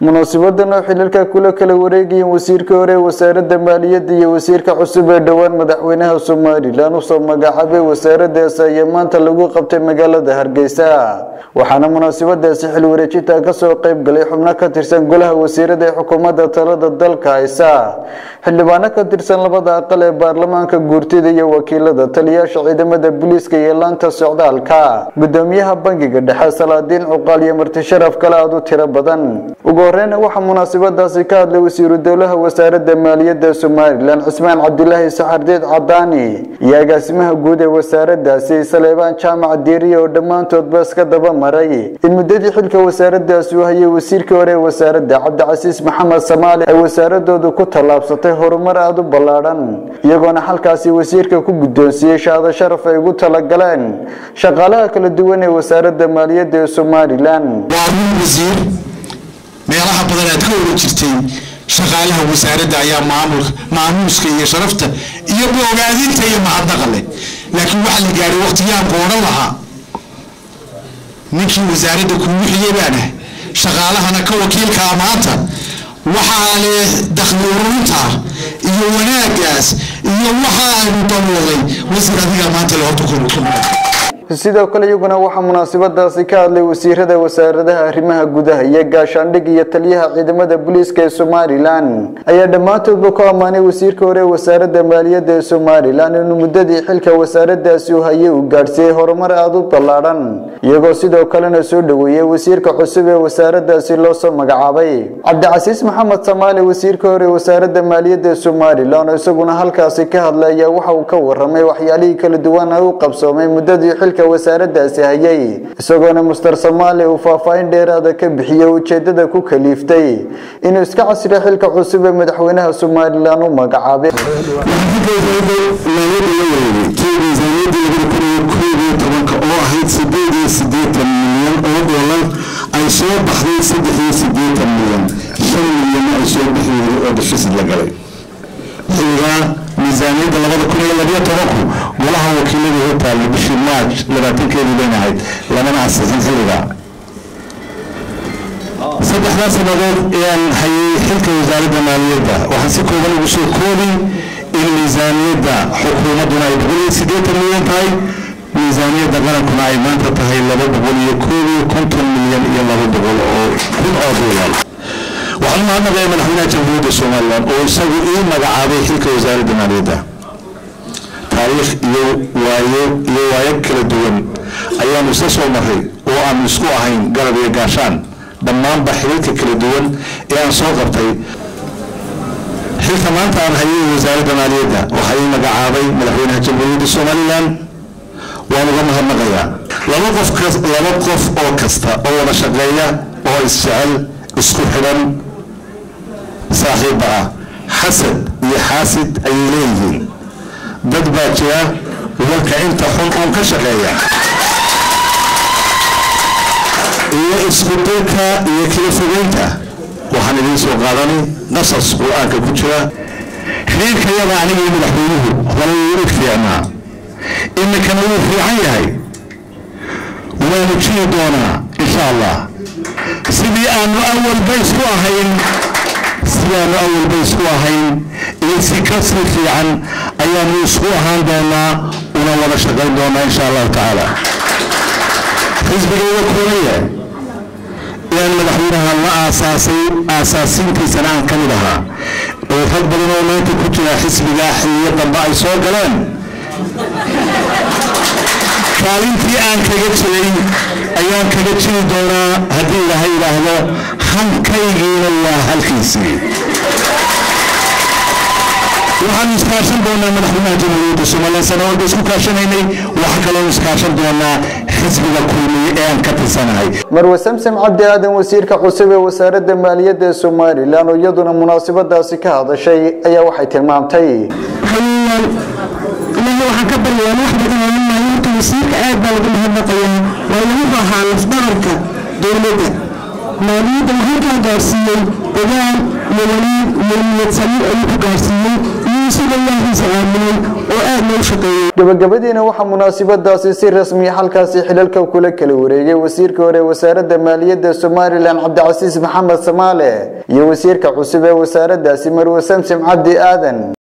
munaasabaddan oo xililka kala wareegay wasiirka hore wasaaradda maaliyadda iyo wasiirka cusub ee dhawaan madaxweynaha Soomaaliland oo soo magacaabay wasaaraddaas ayaa maanta lagu qabtay magaalada Hargeysa waxaana munaasabadaasi xil wareejinta ka soo qayb galay xubno ka tirsan golaha wasiirada ee xukuumadda talada dalka haysa xildhibaano ka tirsan labada aqal ee baarlamaanka guurtida iyo wakiilada taliyaasha ciidamada booliiska iyo laanta socdaalka gudoomiyaha bangiga dhexe Salaadiin Cuqaal iyo marti sharaf kala aad u tiro badan وقررنا وح مناسبات ذكاء لوزير الدولة وزارة المالية Soomaaliland عثمان عبد الله سحرديد عداني يا قاسمها جودة وزارة داسي سليمان جامع الديرية ودمان تطبس كذا مري المدة حلك وزارة داسي وهي وزير كوري وزارة عبد العزيز محمد سمالي وزارة دو كتر لابسته هرمر عدو بلارن يجون حلكاسي وزير كوجدونسي هذا شرف يقول تلقلان شغالها كل الدول وزارة المالية Soomaaliland meelaha badan aad ka ururtay shaqaalaha wasaaradda ayaa maamuuska iyo sharafta iyo bogaadinta iyo mahadnaqle laakiin waxa la gaaray waqtiyan qooran lahaa ninkii wasaaradda ku wixii baana shaqaalahana ka wakiilka amaanta waxa la dakhli ururinta iyo wanaagaas iyo waxa ay dawladay wasaaradda maanta la horto ku sidoo kale iyaguna waxa munaasabadaasi ka hadlay wasiirada wasaaradaha arrimaha gudaha iyo gaashaandhig iyo taliyaha ciidamada booliiska ee Soomaaliland ayaa dhamaantoodba ku amaanay wasiirka hore wasaaradda maaliyadda ee Soomaaliland inuu muddadii xilka wasaaraddaasi u hayay uu gaarsiiyay horumar aad u ballaaran iyagoo sidoo kalena soo dhaweeyay wasiirka cusub ee wasaaraddaasi loo soo magacaabay Cabdicasiis Maxamed Samaale wasiirka hore wasaaradda maaliyadda ee Soomaaliland oo isaguna halkaasi ka hadlay ayaa waxa uu ka warramay waxyaalihii kala duwan oo qabsoomay muddadii xilka wasaaraddaasi hayay isagoona Mr. Samaale uu faahfaahin dheeraad ka bixiyay ujeedada ku kaliiftay inuu iska casriyo xilka cusub ee madaxweynaha Soomaaliland uu magacaabay ay soo baxday 8 milyan 5 milyan ay soo baxday oo deficit la galay ميزانية لغة كل الذي يتركه وله وكيله هتال بشي ماج لما تنكيري بينهاي لما نعسسين زيرها صدح ناس نقول يعني حي حلك وزارة المالية وحسيكو بني بشي كولي الميزانية حكومتنا يقولي 8 مليون تاي ميزانية دقنا كنا عيمان تتهي لغة بقولي كولي كنتم مليون إيا لغة بقول كل أوضولا وعلى أن غير مدحونا جمهورية Soomaaliland oo isagu ii magacaabay xilka wasaaradda maaliyadda taariikh iyo waayo kala duwan ayaan isla soo maray oo aan isku ahayn garab iyo gaashaan dhammaan xilka kala duwan ee aan soo qabtay xilka maanta aan hayay wasaaradda maaliyadda waxa ii magacaabay madaxweynaha jamhuuriyadda Soomaaliland waan uga mahadnaqayaa laba qof oo kasta oo wada shaqeeya oo isjecel isku xidhan صاحبها حسد يحاسد أيليه ضد باجيا ولك أنت حنقون كشغية يسقطك يكلفونك وحنبين سوقاني نصص قرآن كبتشرا حينك يضعني من حبوبه ولا يريد في عنا إنك نور في عيهي ونبشي دونا إن شاء الله سيدي أنه أول بيس واهين سيان أول بيسوهين يسكسر في عن أيام يسوهان دونا ونولا شغل دونا إن شاء الله تعالى حزب الأولى كوريا يعني مدحونها الله أساسين في سنة كاملها وفضل لنا كنتنا حزب لاحي يطبع يسوى قلان كالين في آن كجتلي أيام كجتلي دونا هدي لهي لهذا هم كيجين الله هالكيسي وحن نسكاشن دونا مدحونا جمهورية Soomaaliland سنوات بسكاشن هني وحكلون نسكاشن دونا حزب الكومي آن كتر سنة مروة سمسم عبد آدم وزير كحسب وزارة المالية Soomaaliland لأنه يدنا مناسبة داسك هذا الشيء أي واحد تمامتي لأنه حكبر يا واحد مما يمكن يصير آد بلد الهبطية ويوضح على صدرك دولة مالية الهبطة جارسية بجان مليون سنين أيوك جارسية يسوع الله سلامه وآمن شقيه gabagabadiina waxa munaasabadaasi si rasmi ah halkaasi xilalka kula kala wareegay wasiirka hore wasaaradda maaliyadda Soomaaliland Cabdicasiis Maxamed Samaale iyo wasiirka cusub ee wasaaraddaasi Marwo Samsom Cabdi Aadan